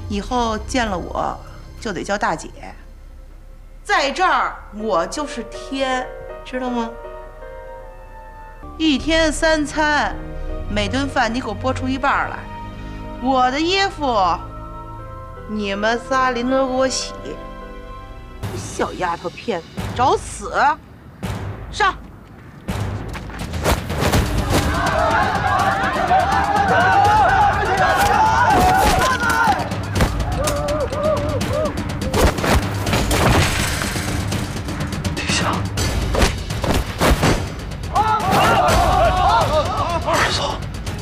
以后见了我就得叫大姐。在这儿我就是天，知道吗？一天3餐，每顿饭你给我拨出一半来。我的衣服，你们仨临头给我洗。小丫头片子，找死！上！ 殿下，二嫂。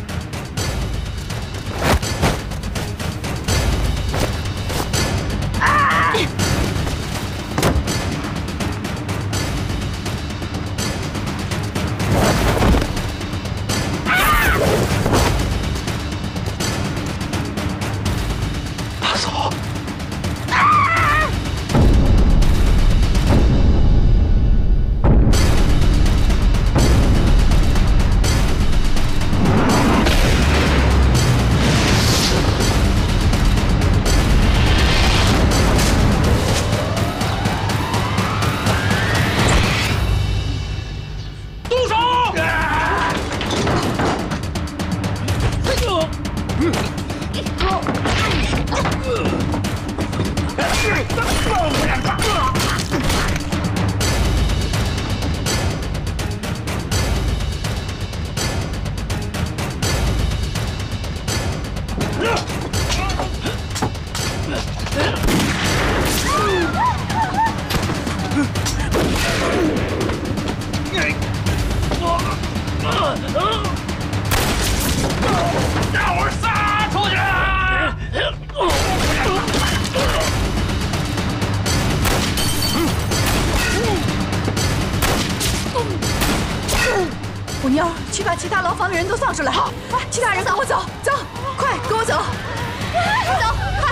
五妞，去把其他牢房的人都放出来。好，其他人跟我走，走，快，跟我走，走，快！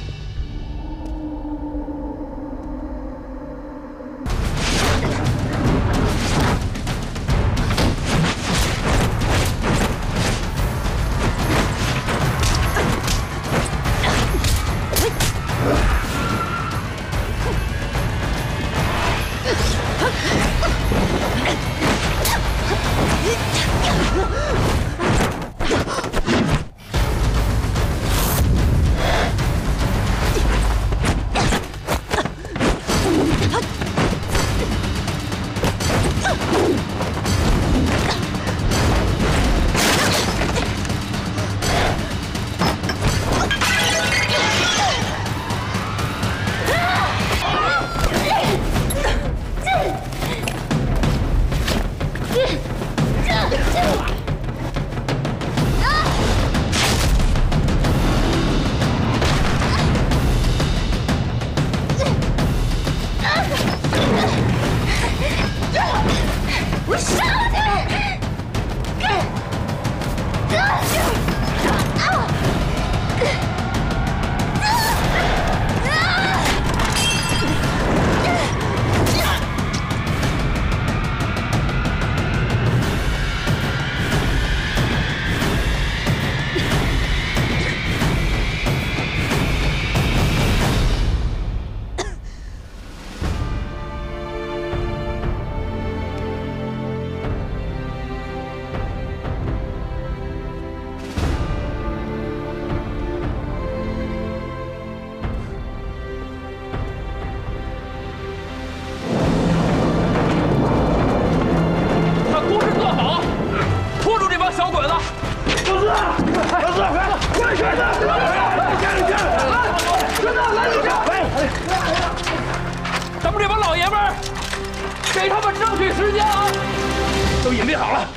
咱们这帮老爷们儿，给他们争取时间啊！都隐蔽好了。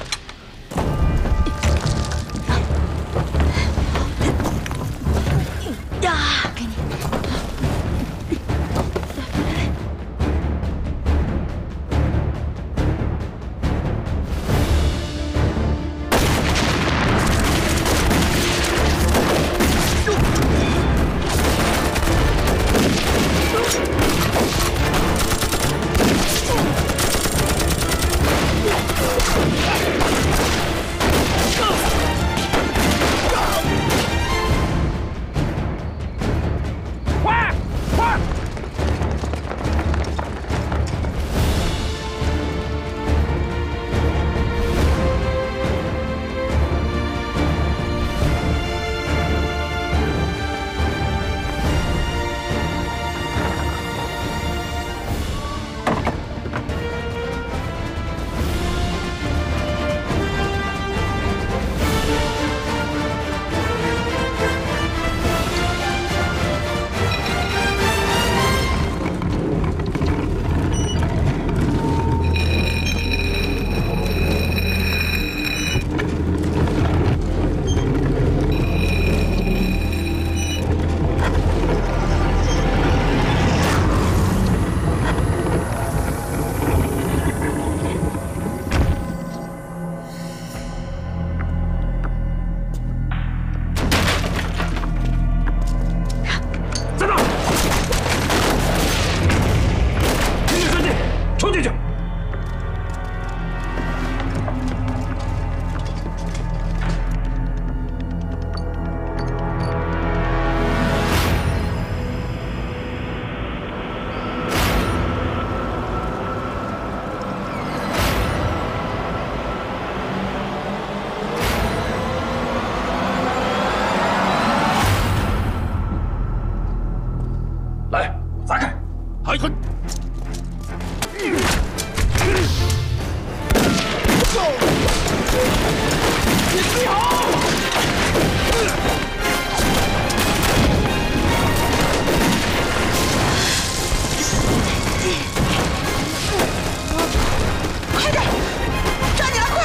呀，给你。 哎呀！你最好！ 快点，抓紧了，快！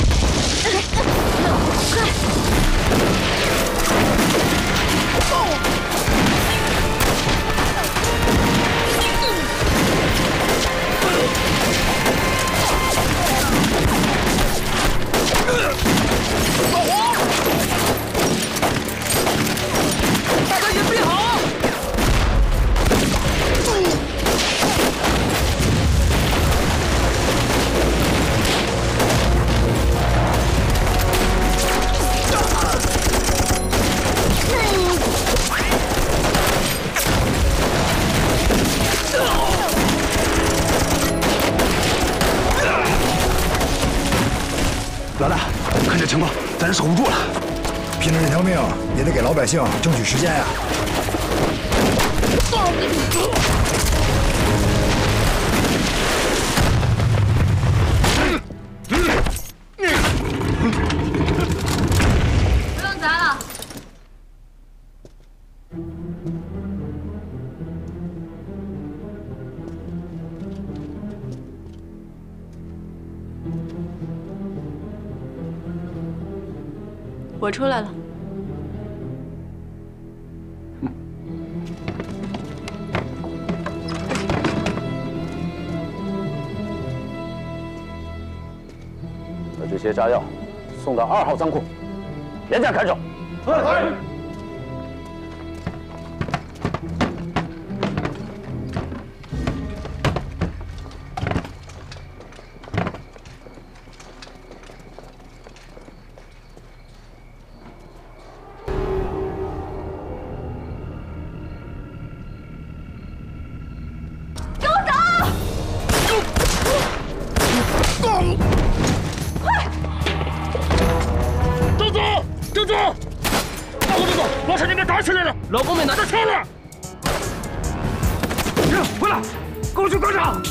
大家隐蔽好！ 老大，看这情况，咱是守不住了。 拼了这条命也得给老百姓争取时间呀！ 不用砸了。 我出来了。 把这些炸药送到2号仓库，严加看守。是。 郑总，大伙都走，广场那边打起来了，老公们拿着枪了。行，回来，跟我去广场。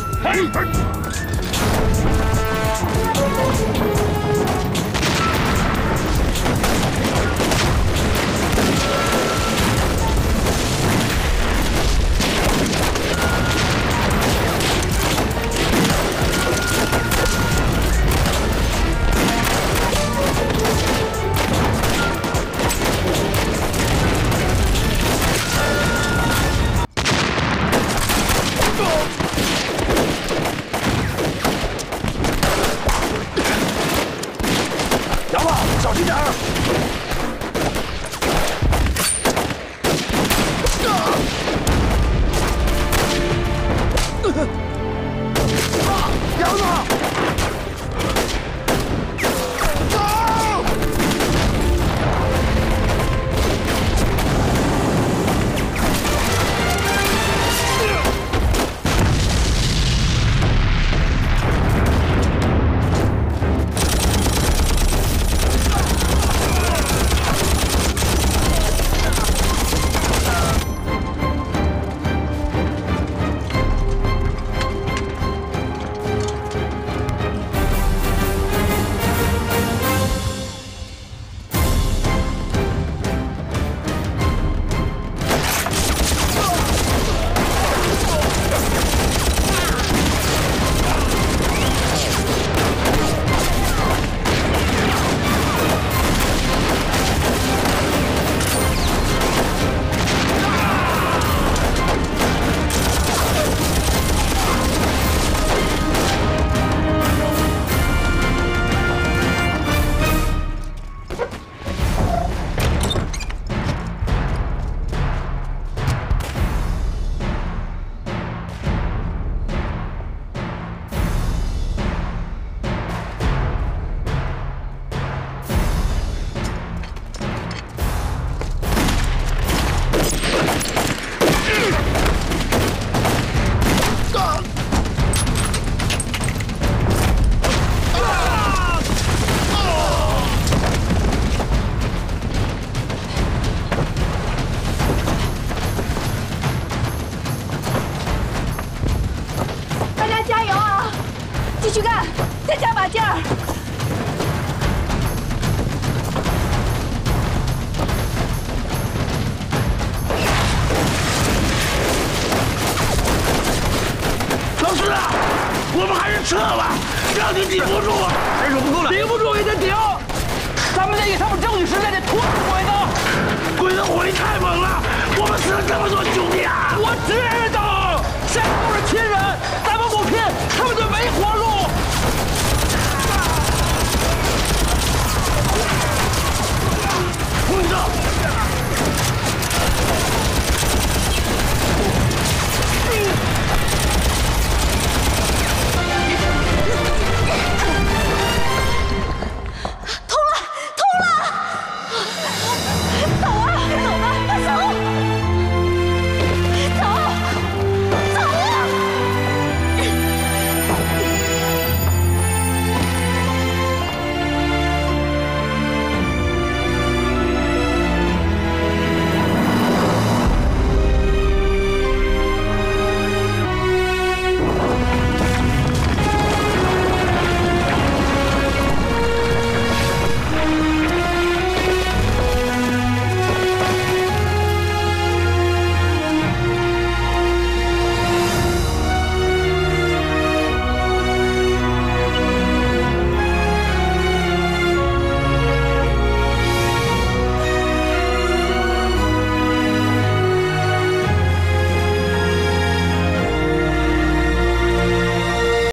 再加把劲儿！ 老师啊，我们还是撤吧，这样就顶不住啊！人手不够了， 顶不住也得顶，咱们得给他们争取时间，得拖住鬼子。 鬼子火力太猛了，我们死了这么多兄弟啊！ 我知道，谁都是亲人，咱们不拼，他们就没活路。 混子，